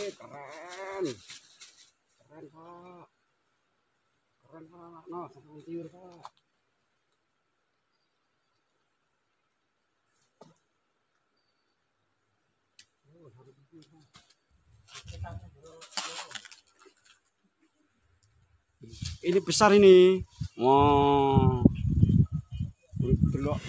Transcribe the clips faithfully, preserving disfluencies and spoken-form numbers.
Wih, keren. Keren, Pak. Keren, Pak. Nah, sampai tiur, Pak. Oh, harus tiur, Pak. Ini besar ini. Wow. Belok.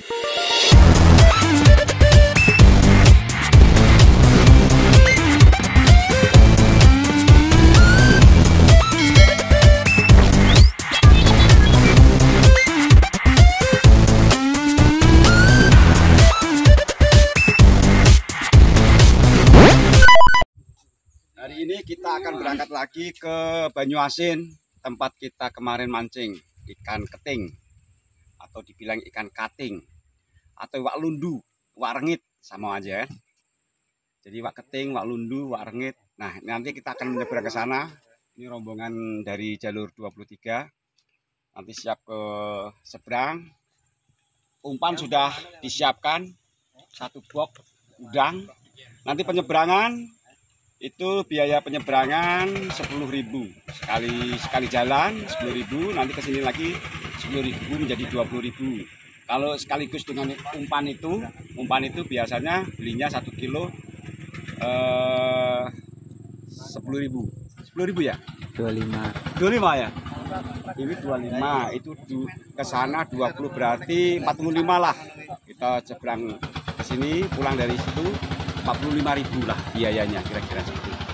Hari ini kita akan berangkat lagi ke Banyuasin, tempat kita kemarin mancing ikan keting atau dibilang ikan kating atau wak lundu, wak rengit sama aja. Jadi wak keting, wak lundu, wak rengit. Nah, nanti kita akan menyeberang ke sana. Ini rombongan dari jalur dua puluh tiga. Nanti siap ke seberang. Umpan sudah disiapkan, satu box udang. Nanti penyeberangan itu biaya penyeberangan sepuluh ribu sekali sekali jalan sepuluh ribu, nanti kesini lagi sepuluh ribu menjadi dua puluh ribu. Kalau sekaligus dengan umpan itu umpan itu biasanya belinya satu kilo eh, sepuluh ribu sepuluh ribu ya, dua puluh lima dua puluh lima ya, ini dua puluh lima, itu ke sana dua puluh, berarti empat puluh lima lah. Kita seberang ke sini, pulang dari situ empat puluh lima ribu lah biayanya, kira-kira seperti itu.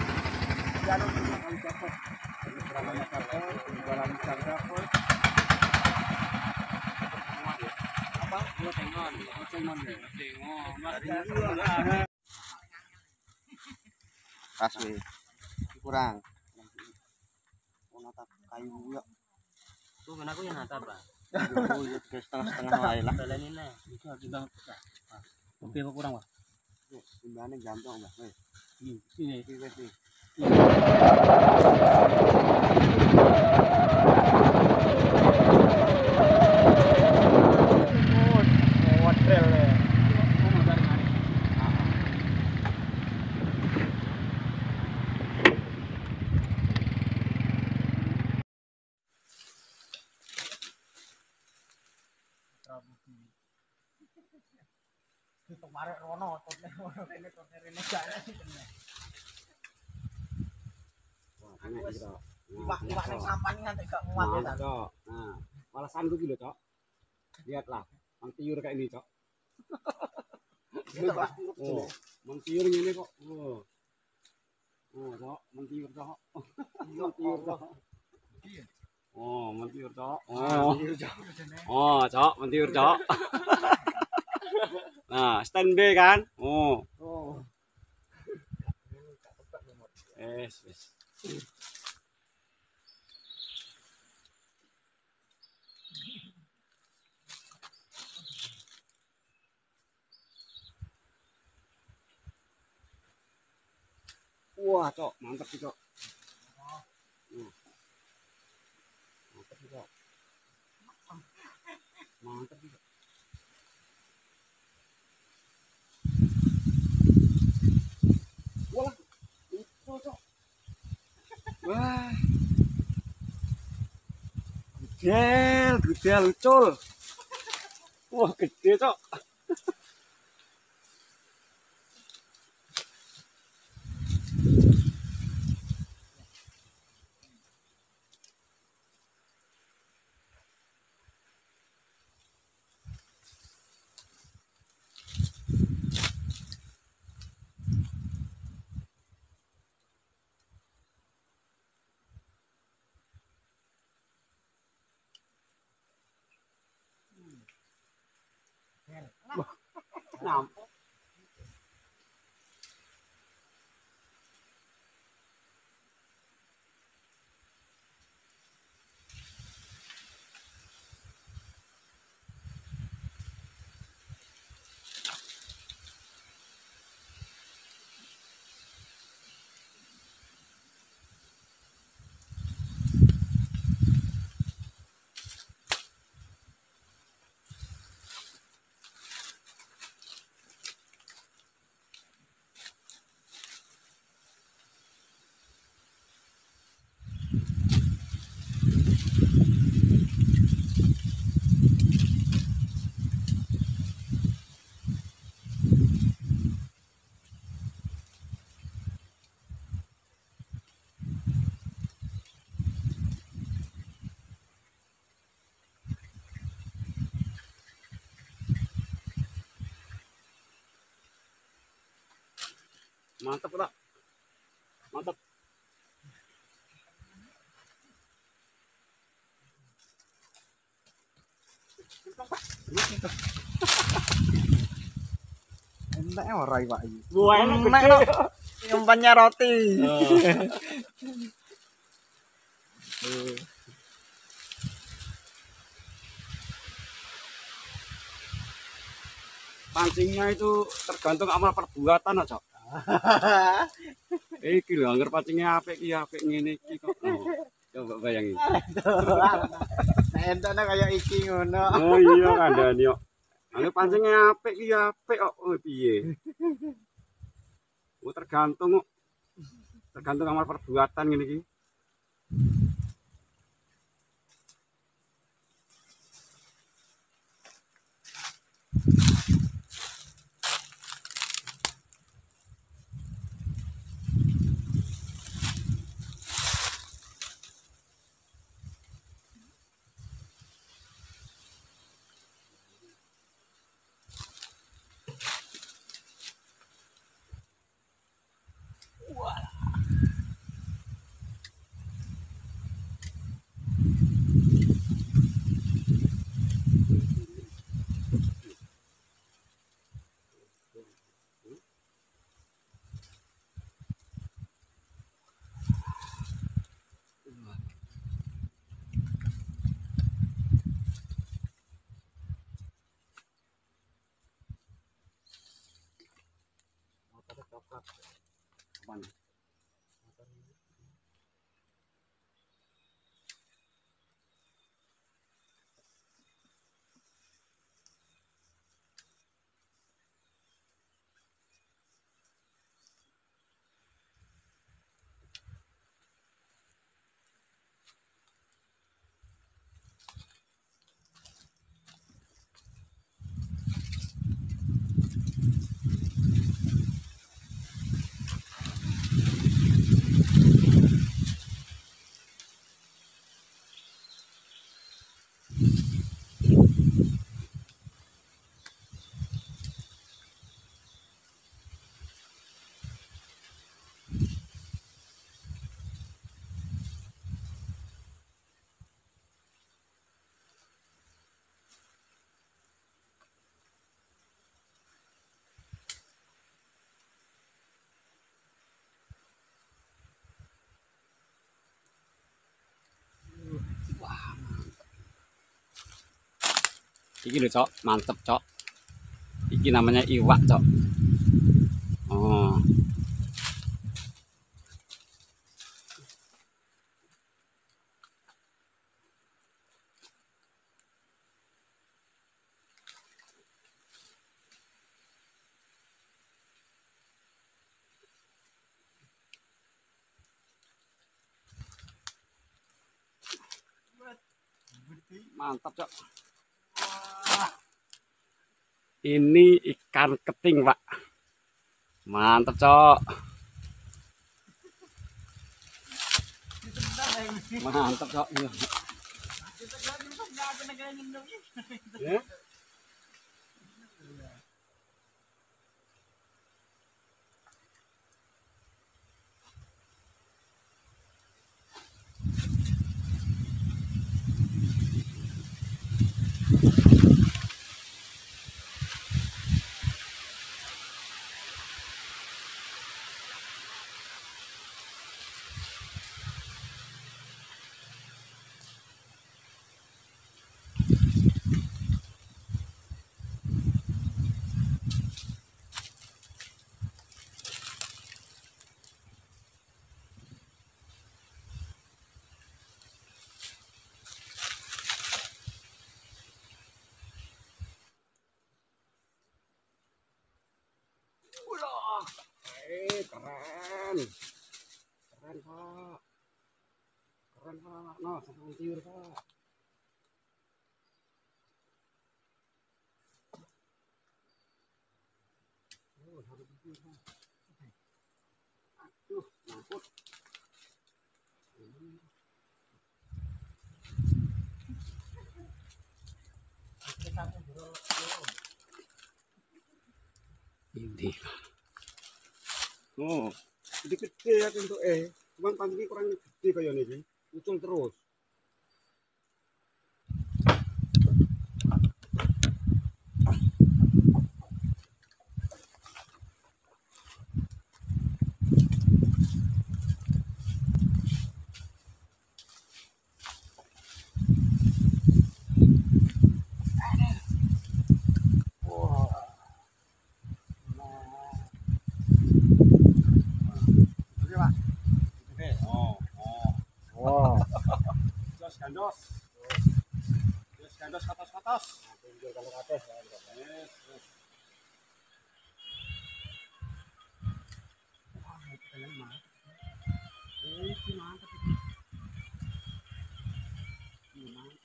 kasih kurang kayu ya tuh kan aku yang nata bang setengah-setengah lain lah balanin nih itu lagi bang oke apa kurang pak timbangannya gampang mbak ini ini kemarin Rono totnya ini totnya ini gak sih bener. Iwak-iwak yang sampan ini nanti gak muat ya, Cok. Nah, walasan itu gitu, Cok. Lihatlah, mentiur kayak ini, Cok. Oh, mentiur ini kok. Oh. Oh, Cok, mentiur, Cok. Mentiur, Cok. Oh, mentiur, Cok. Oh. Oh, Cok, mentiur, Cok. Nah, standby kan? Oh. Oh. Yes, yes. Wah, Cok, mantap sih, Cok. Hmm. Mantap sih, Cok. Mantap sih, Cok. Wah, itu, Cok. Wah. Gudel, gudel, cul. Wah, gede, Cok. Wah, nyampe. Mantap Pak. Mantap. Entek ora iki Pak iki. Buahnya Enak, gede. Nyumpannya roti. Pancingnya itu tergantung amal perbuatan aja. Iki lho anggar pancingnya apik iki apik ngene iki kok. Oh, coba bayangin. Nek entokne kaya iki ngono. Oh iya kandhani kok. Anggar pancingnya apik iki apik kok. Oh piye? Oh tergantung kok. Tergantung amal perbuatan ngene iki. Apaan? Iki lho, Cok. Mantep, Cok. Iki namanya iwak, Cok. Oh. Mantap, Cok. Ini ikan keting, Pak. Mantap, Cok. Mantap, Cok. Ya. Wah, eh keren. Keren, Pak. Keren, Pak. Nah, sampai tiur, Pak. Oh, harus tiur, Pak. Aduh, nyangkut. Ini Oh, gede-gede ya untuk eh. Cuman pancing kurang gede kayak ini. Ucul terus. Oke, Pak. Oke. Oh, oh. Wow. Jos gandos. Jos gandos katos-katos. Tinggal kalau kates. Yes, yes. Wah, keren banget. Eh, ini mantap ini. Ini mantap.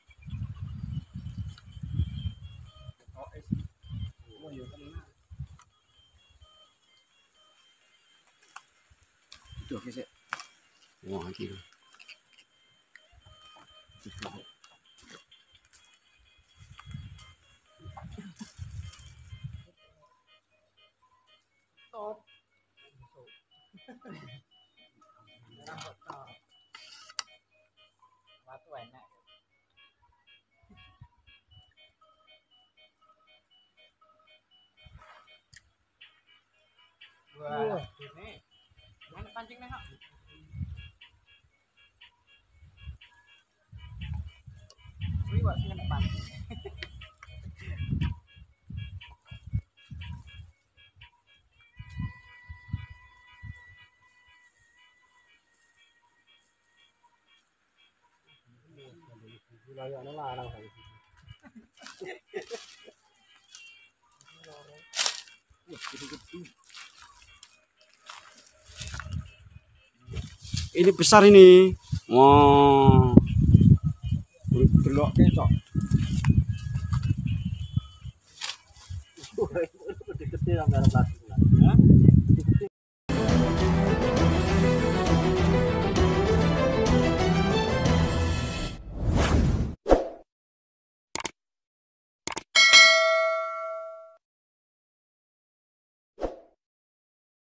Oh, es. Oh, iya kan enak. Itu oke sih. Wah, anjir. Top. Watu enak. Wah, ini. Mana pancing nih, Kak? Wih, wak sing enak pancing. Wilayahnya larang kali. Ini besar ini. Wah. Delok kecok. Gede-gede sampai plastik.